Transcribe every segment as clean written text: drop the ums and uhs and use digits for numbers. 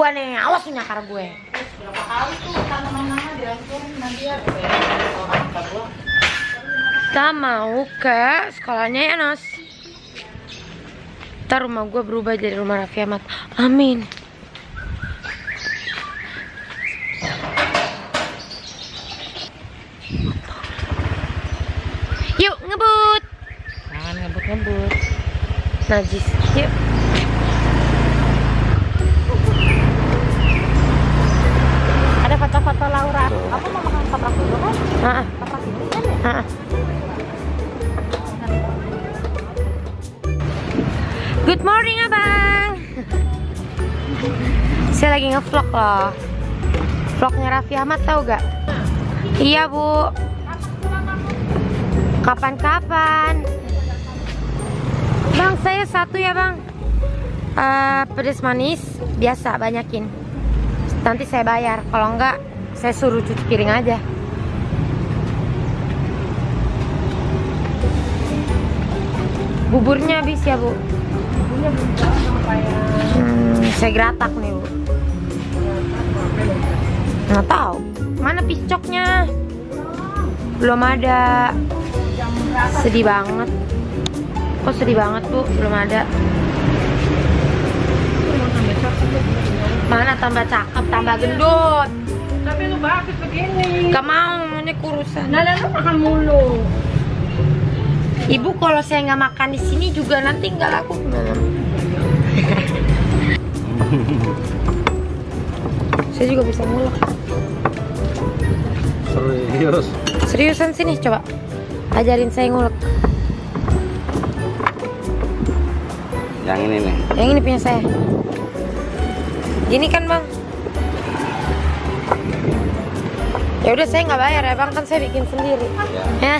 gua nih, awas lu nyakar gue. Berapa kali tuh tanaman-tanaman dihancurin sama dia. Kita mau ke sekolahnya ya, Nos. Ntar rumah gue berubah jadi rumah Raffi Ahmad. Amin. Yuk ngebut. Jangan ngebut-ngebut. Najis. Yuk. Ada foto-foto Laura. Aku mau makan toprak dulu kan? Toprak ini kan ya? Good morning abang. Saya lagi nge-vlog loh. Vlognya Raffi Ahmad tahu gak? Iya bu. Kapan-kapan. Bang saya satu ya bang. Pedas manis biasa banyakin. Nanti saya bayar. Kalau enggak saya suruh cuci piring aja. Buburnya habis ya bu. Saya geratak nih bu. Nggak tahu mana piscoknya, belum ada. Sedih banget. Kok sedih banget bu, belum ada. Mana tambah cakep, tambah gendut. Tapi lu bagus begini. Gak mau, maunya kurusan. Nah, lu makan mulu. Ibu kalau saya nggak makan di sini juga nanti nggak laku gimana? Saya juga bisa ngulek. Serius? Seriusan sini coba ajarin saya ngulek. Yang ini nih. Yang ini punya saya. Gini kan bang? Ya udah saya nggak bayar ya bang, kan saya bikin sendiri. Ya.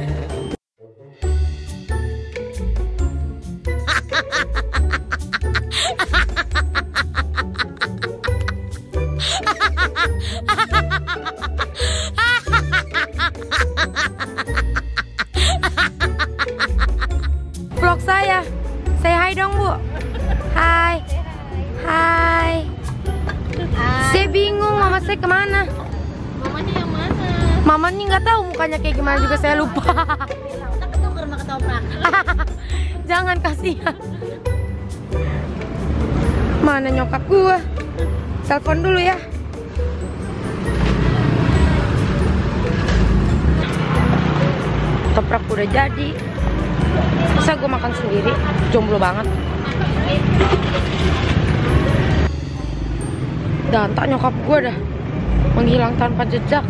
Vlog saya. Say hi dong bu. Hai. Hai. Saya bingung mama saya kemana. Mamanya yang mana? Mamanya nggak tahu mukanya kayak gimana juga saya lupa. Kita ketuker sama ketoprak. Jangan kasihan. Mana nyokap gua? Telepon dulu ya. Toprak udah jadi. Masa gue makan sendiri? Jomblo banget. Dan tak nyokap gue dah menghilang tanpa jejak.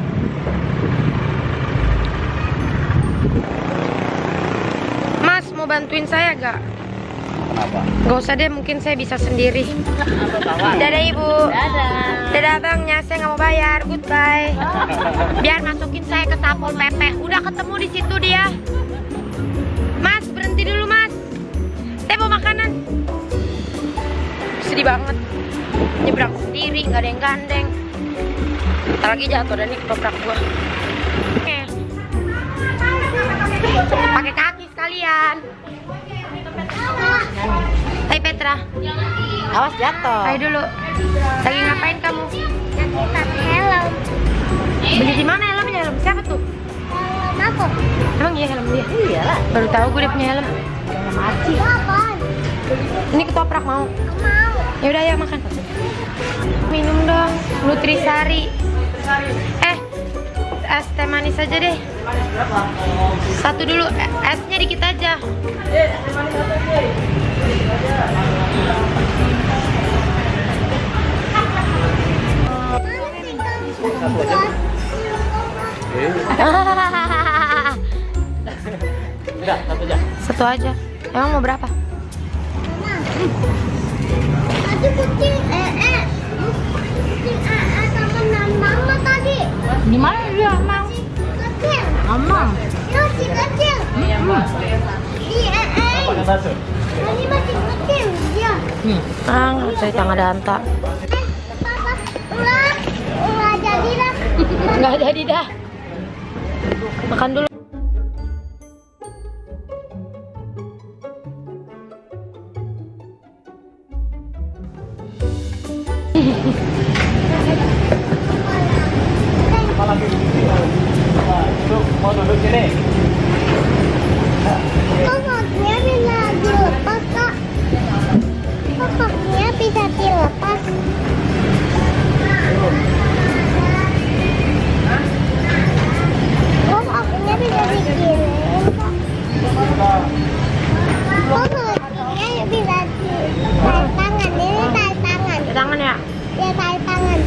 Mas mau bantuin saya gak? Kenapa? Gak usah deh, mungkin saya bisa sendiri. Dadah ibu. Dadah. Dadah abangnya, saya nggak mau bayar. Goodbye. Biar masukin saya ke Satpol PP. Udah ketemu di situ dia. Mas berhenti dulu mas. Saya mau makanan. Sedih banget. Nyebrang sendiri, nggak ada yang gandeng. Ntar lagi jatuh dan ini ketoprak gua. Pakai kaki sekalian. Hai Petra. Awas jatuh. Hai dulu. Lagi ngapain kamu? Lagi pakai helm. Beli di mana helmnya? Helm siapa tuh? Helm aku. Emang iya helm dia? Iya lah. Baru tahu gue dia punya helm. Sama Aci. Apaan? Ini ketoprak mau? Mau. Ya udah ayo makan. Minum dong, Nutrisari. Es teh manis aja deh. Satu dulu, esnya dikit aja. Udah, satu aja. Satu aja. Emang mau berapa? Tadi kucing kucing sama mama tadi. Di mana dia, Mang? Kecil. Amang. Ya si kecil. Di Tadi masih kecil dia. Nggak cerita nggak ada anta. Papa ulah jadi dah. Nggak jadi dah. Makan dulu. Mau duduk sini. Kok kakinya bisa dilepas, Kak? Kok kakinya bisa dilepas? Kok kakinya bisa dikirim, Kak? Kok kakinya bisa tarik tangan? Ini tarik tangan. Tangan ya? Ya tarik tangan.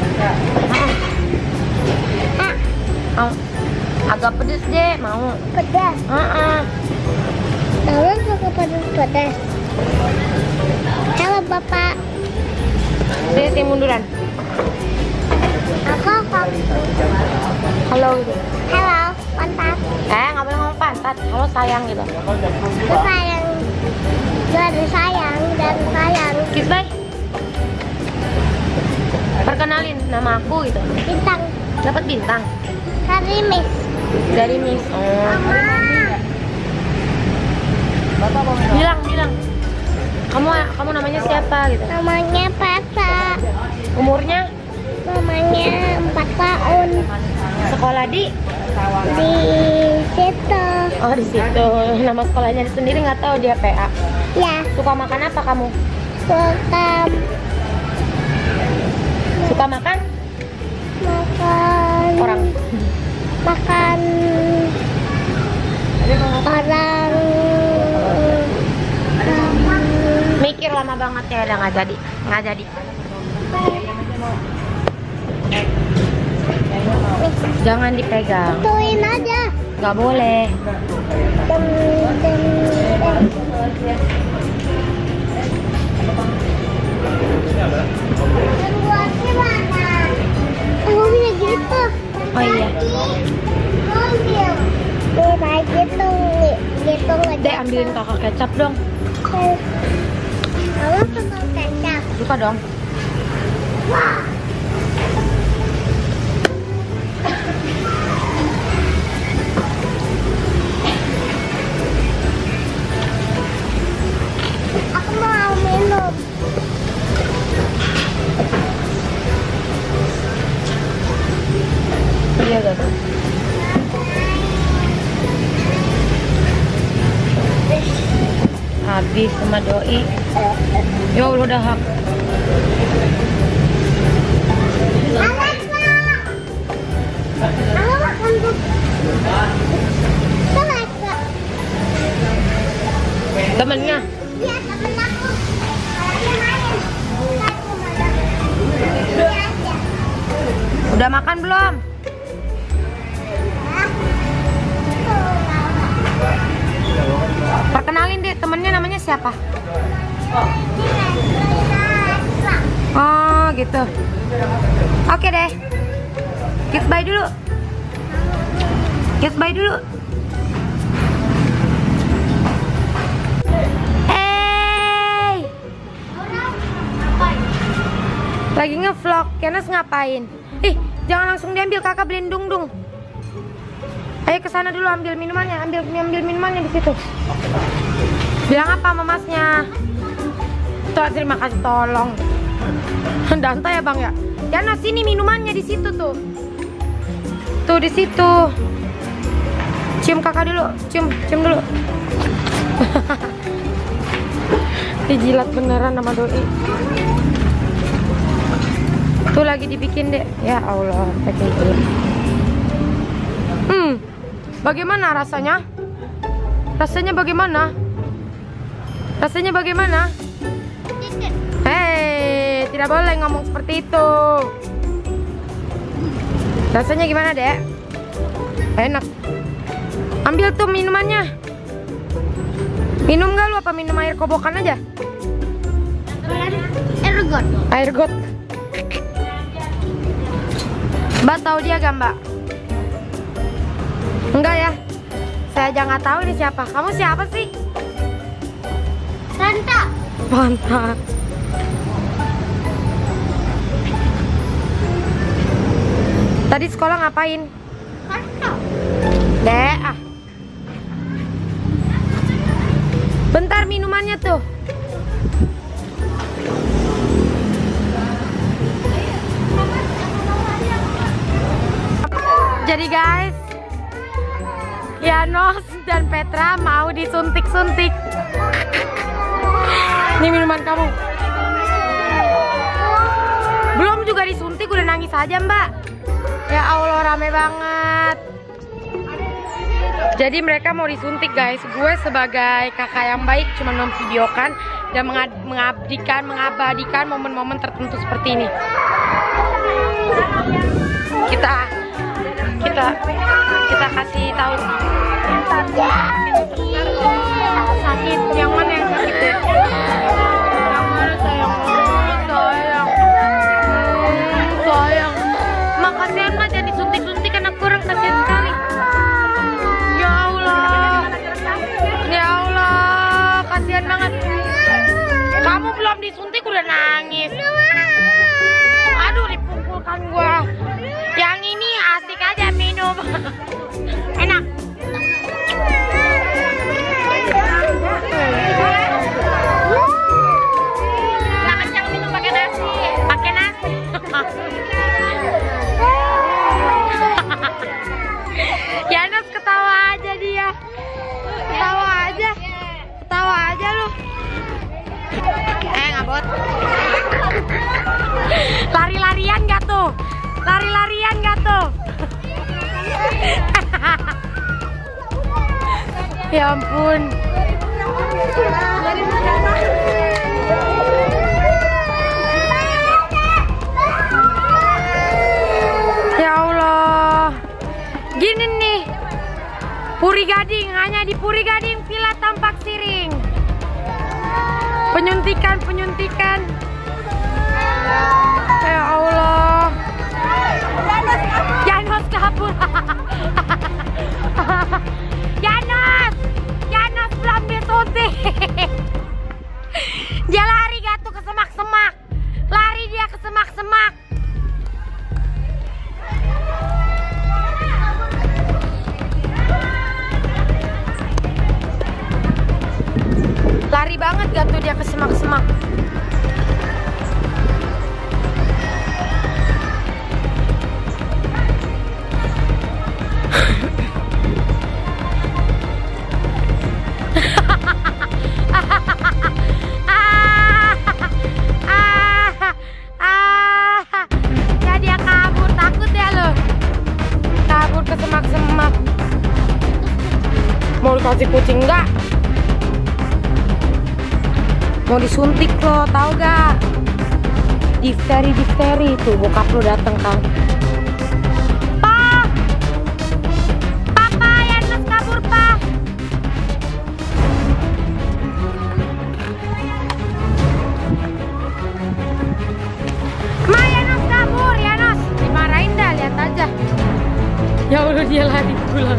Kak, Agak pedes deh, mau. pedas. Tolong suka pedas. Halo Bapak. Sini munduran. Aku Halo gitu. halo, pantas. Nggak boleh ngomong pantat. Halo sayang gitu. Itu sayang. Dari sayang dan sayang. Kiss bye. Perkenalin nama aku gitu. Bintang Dapat bintang dari Miss. dari Miss. Bilang. Kamu namanya siapa gitu? Namanya Pasa. Umurnya? Namanya 4 tahun. Sekolah di situ. Oh, di situ. Nama sekolahnya sendiri nggak tahu dia PA. Ya, Suka makan apa kamu? Suka makan? makan Orang. makan orang. Mikir lama banget ya, udah nggak jadi. Jangan dipegang. Ituin aja. Nggak boleh. Aku bisa gitu. Oh iya. Tuh kayak gitu Dek, ambilin kakak kecap dong. Kamu suka kecap? Suka dong. Aku mau minum. Iya gak? Habis sama doi. Ya Allah udah hak. Alexa, aku makan tuh. Alexa, Temennya. dia temen aku. Kalau dia main, aku makan. Dia aja. Udah makan belum? Perkenalin deh, temennya namanya siapa? Oh gitu. Oke deh. Kiss bye dulu. Kiss bye dulu. Hey. Lagi ngevlog. Kenas ngapain? Ih, jangan langsung diambil, kakak beliin dung-dung. Ayo ke sana dulu ambil minumannya, ambil minumannya di situ. Bilang apa sama masnya? Tuh, terima kasih, tolong. Danta ya bang ya. Yana sini minumannya di situ tuh. Tuh di situ. Cium kakak dulu, cium dulu. Dijilat beneran sama doi. Tuh lagi dibikin deh. Ya Allah, pakai ini. Bagaimana rasanya? Rasanya bagaimana? Rasanya bagaimana? Hei, tidak boleh ngomong seperti itu. Rasanya gimana, Dek? Enak. Ambil tuh minumannya. Minum gak lu, apa minum air kobokan aja? Air got. Mbak tahu dia gak, Mbak? Enggak ya? Saya aja nggak tahu ini siapa. Kamu siapa sih? Santa. Mantap. Tadi sekolah ngapain? Santa. Dek, Bentar minumannya tuh. Jadi guys, Yanos dan Petra mau disuntik-suntik. Ini minuman kamu. Belum juga disuntik udah nangis aja Mbak. Ya Allah, rame banget. Jadi mereka mau disuntik guys. Gue sebagai kakak yang baik cuma memvideokan dan mengabadikan momen-momen tertentu seperti ini. Kita kasih tahu. Sakit. Yang mana yang sakit ya? Yang mana sayang? Sayang. Makasih Mah, jadi suntik-suntik anak kurang, kasihan sekali. Ya Allah. Ya Allah, kasihan banget. Kamu belum disuntik udah nangis. Aduh, dipukulkan gua. Yang ini asik aja minum. Enak. Nggak kencang minum pakai nasi. Pakai nasi. Yanos ketawa aja dia. Ketawa aja lu. Ngabot. Lari-larian gak tuh? Lari-larian gak tuh? Ya ampun. Ya Allah. Gini nih, Puri Gading, hanya di Puri Gading Villa Tampak Siring. Penyuntikan. Ya Allah. Yanos kabur. Yanos belum disuntik. Dia lari gak tuh ke semak-semak. Lari dia ke semak-semak. Lari banget gak tuh dia ke semak-semak. Ya dia kabur, takut ya lo. Kabur ke semak-semak. Mau dikasih kucing enggak? Mau disuntik lo, tau gak? Difteri tuh bokap lo dateng kan. Papa, Yanos kabur pa. Ma, Yanos kabur, Yanos. Dimarahin dah, lihat aja. Ya udah dia lari pulang.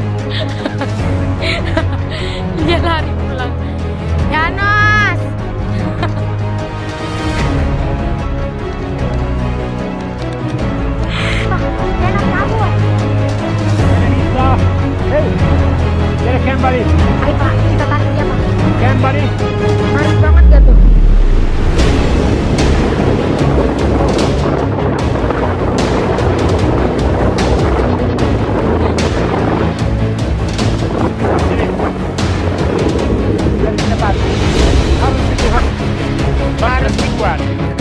Dia lari pulang. Yanos. Hey, get a can buddy. Ayo Pak, kita tarik dia Pak. Can buddy. Panas banget gak tuh? Cepat. Harus kuat.